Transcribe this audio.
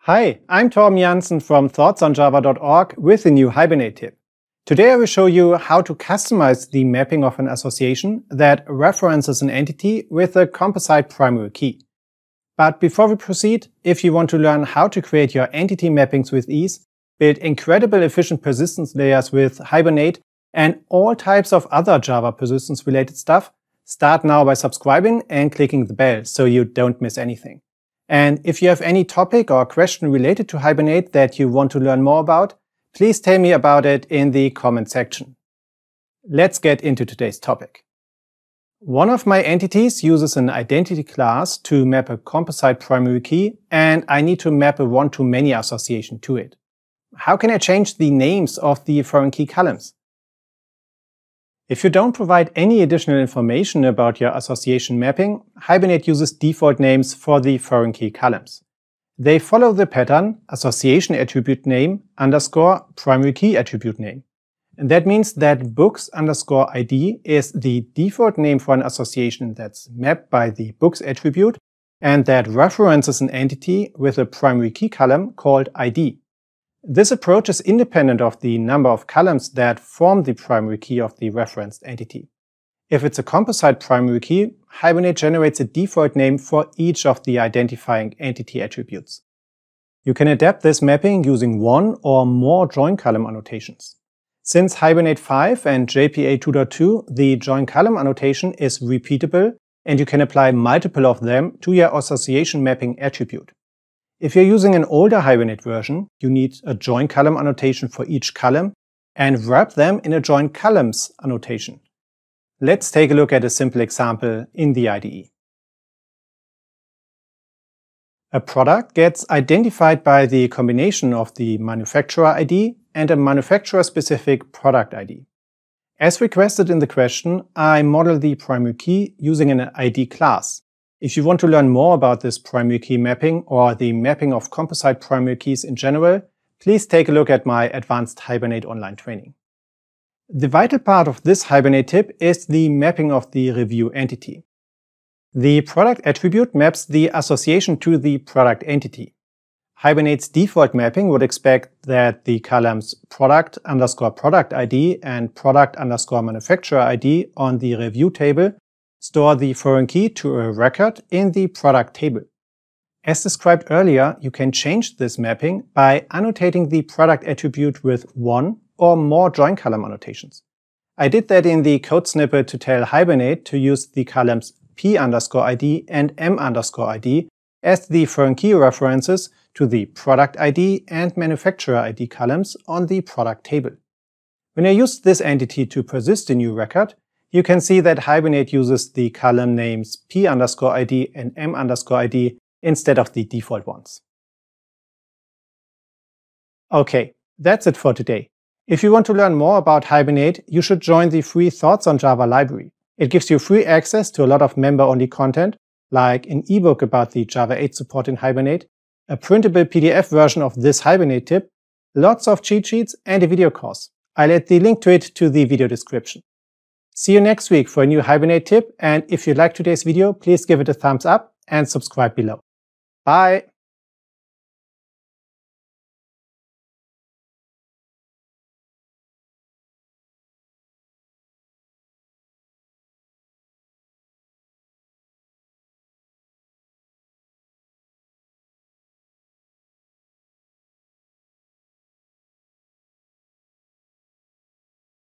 Hi, I'm Torben Jansen from thoughtsonjava.org with a new Hibernate tip. Today I will show you how to customize the mapping of an association that references an entity with a composite primary key. But before we proceed, if you want to learn how to create your entity mappings with ease, build incredible efficient persistence layers with Hibernate, and all types of other Java persistence related stuff, start now by subscribing and clicking the bell so you don't miss anything. And if you have any topic or question related to Hibernate that you want to learn more about, please tell me about it in the comment section. Let's get into today's topic. One of my entities uses an identity class to map a composite primary key, and I need to map a one-to-many association to it. How can I change the names of the foreign key columns? If you don't provide any additional information about your association mapping, Hibernate uses default names for the foreign key columns. They follow the pattern association attribute name underscore primary key attribute name. And that means that books underscore ID is the default name for an association that's mapped by the books attribute and that references an entity with a primary key column called ID. This approach is independent of the number of columns that form the primary key of the referenced entity. If it's a composite primary key, Hibernate generates a default name for each of the identifying entity attributes. You can adapt this mapping using one or more join column annotations. Since Hibernate 5 and JPA 2.2, the join column annotation is repeatable and you can apply multiple of them to your association mapping attribute. If you're using an older Hibernate version, you need a join column annotation for each column and wrap them in a join columns annotation. Let's take a look at a simple example in the IDE. A product gets identified by the combination of the manufacturer ID and a manufacturer-specific product ID. As requested in the question, I model the primary key using an ID class. If you want to learn more about this primary key mapping or the mapping of composite primary keys in general, please take a look at my advanced Hibernate online training. The vital part of this Hibernate tip is the mapping of the review entity. The product attribute maps the association to the product entity. Hibernate's default mapping would expect that the columns product underscore product ID and product underscore manufacturer ID on the review table store the foreign key to a record in the product table. As described earlier, you can change this mapping by annotating the product attribute with one or more join column annotations. I did that in the code snippet to tell Hibernate to use the columns P underscore ID and M underscore ID as the foreign key references to the product ID and manufacturer ID columns on the product table. When I used this entity to persist a new record, you can see that Hibernate uses the column names P underscore ID and M underscore ID instead of the default ones. Okay, that's it for today. If you want to learn more about Hibernate, you should join the free Thoughts on Java library. It gives you free access to a lot of member-only content, like an ebook about the Java 8 support in Hibernate, a printable PDF version of this Hibernate tip, lots of cheat sheets, and a video course. I'll add the link to it to the video description. See you next week for a new Hibernate tip, and if you liked today's video, please give it a thumbs up and subscribe below. Bye!